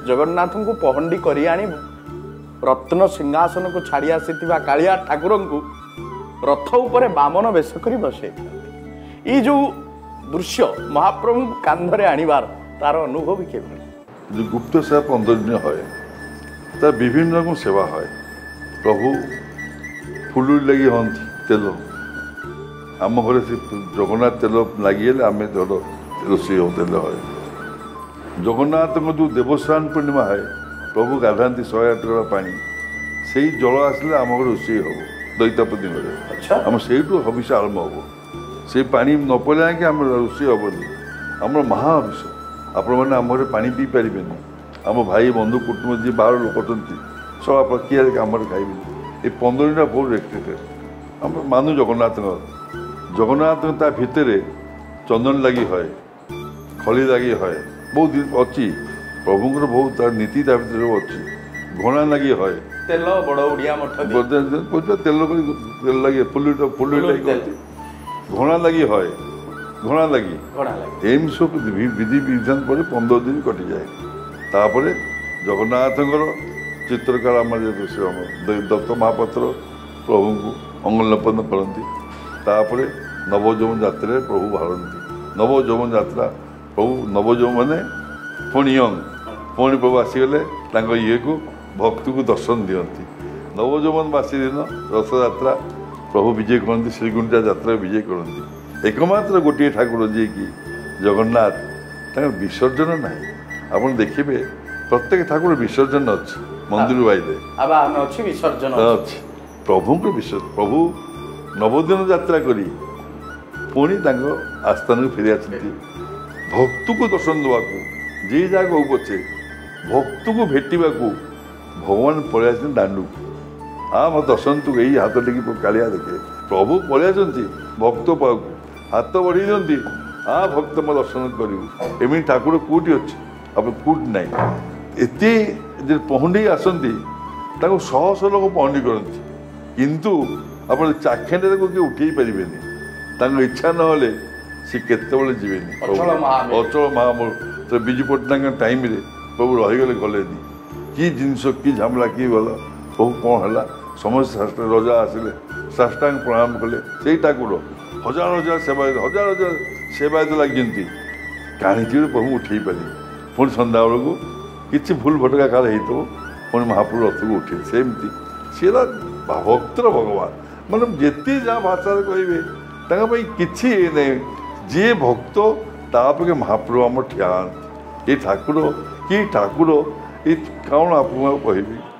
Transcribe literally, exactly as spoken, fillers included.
जगन्नाथ को पहंडी करी आनी रत्न सिंहासन को छाड़ी आसीथिबा कालिया ठाकुर को रथ उपरे बामन वेश करी बसे ये जो दृश्य महाप्रभु कांधरे आनिबार तार अनुभव के जो गुप्त सेवा पंद्रह दिन है तार विभिन्न रकम सेवा है प्रभु फुलुरी लगी हन तेल आम घर से जगन्नाथ तेल लगे आम धर रोषे हो तेल है जगन्नाथ को जो देवस्नान पूर्णिमा है प्रभु गाधाती शहे आठ गड़ा पा से जल आसले आम घर रोषे हम दैतापति घर आम से हविष आरंभ हम से पा न पड़े कि आम रोषे हेनी आम महाहविष आपण मैंने आम घर पा पी पारे आम भाई बंधु कुटुंब जी बाहर लोक सब आप किए आम खाइबे ये पंद्रह दिन बहुत रेस्ट्रिक्टेड आम मानु जगन्नाथ जगन्नाथ ता भितर चंदन लगी है खली लगी है बहुत दिन अच्छी प्रभुंर बहुत तार नीति ता भर अच्छी घोड़ा लगी है तेल बड़ उड़िया मठ तेल तेल लगे फुल फुल घोड़ा लगी है घोड़ा लगी एम सब विधि विधान पर पंद्रह दिन कटि जाए तापर जगन्नाथ चित्रकार दत्त महापात्र प्रभु को अंगलपन करती तापर नवजौवन यात्रा प्रभु बाहरती नवजौवन यात्रा प्रभु नवजौवन मैंने पुणी यंग पुणी प्रभु आसीगले ये को भक्त को दर्शन दिखती नवजौवन बासी दिन रथ यात्रा प्रभु विजय करती श्रीगुंडा यात्रा विजय करती एकमात्र गोटे ठाकुर जी की जगन्नाथ तक विसर्जन ना आप देखिए प्रत्येक ठाकुर विसर्जन अच्छी मंदिर बाहर विसर्जन अच्छी प्रभु को विसर्जन प्रभु नवदिन यात्रा करी पुणी आस्थान को फेरी आसती भक्त को दर्शन देवाक जे जगह हो पचे भक्त को भेटा भगवान पलि आस दांडू आ मत दर्शन तू यही हाथ टेक कालिया देखे प्रभु पलि आसती भक्त पाक हाथ बढ़ी दिखती आ भक्त मैं दर्शन करूँ एमती ठाकुर कौटी अच्छे आप कौटी ना एत पहंडी आसती शह शह लोक पहंडी करती किंतु आप चाखेंड किए उठे पारे इच्छा ना सी केतबे जीवे अचल महामूल तो विजु पट्टनायक टाइम प्रभु रहीगले गले कि जिनस कि झमेला कि गल प्रभु कौन है समस्त रजा आसिले साष्टांग प्रणाम कले से ठाकुर हजार हजार सेवायत हजार हजार सेवायत लगी काणीची प्रभु उठे पारे पुणी सन्ध्या बेलू कि भूल भटका काल हो पुणी महाप्रभु रथ को उठे सेमती सी भक्तर भगवान मतलब जिते जहाँ भाषा कहे कि नहीं जी भक्त तापके महाप्रभु आम ठिया ये ठाकुर कि ठाकुर ये कौन आप कहि